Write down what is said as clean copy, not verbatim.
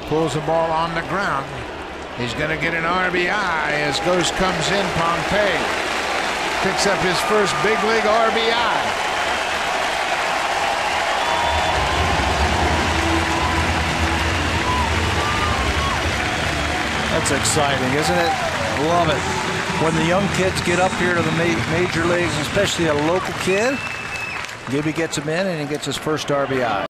Pulls the ball on the ground. He's going to get an RBI as Gose comes in. Pompey picks up his first big league RBI. That's exciting, isn't it? Love it. When the young kids get up here to the major leagues, especially a local kid, Gibby gets him in and he gets his first RBI.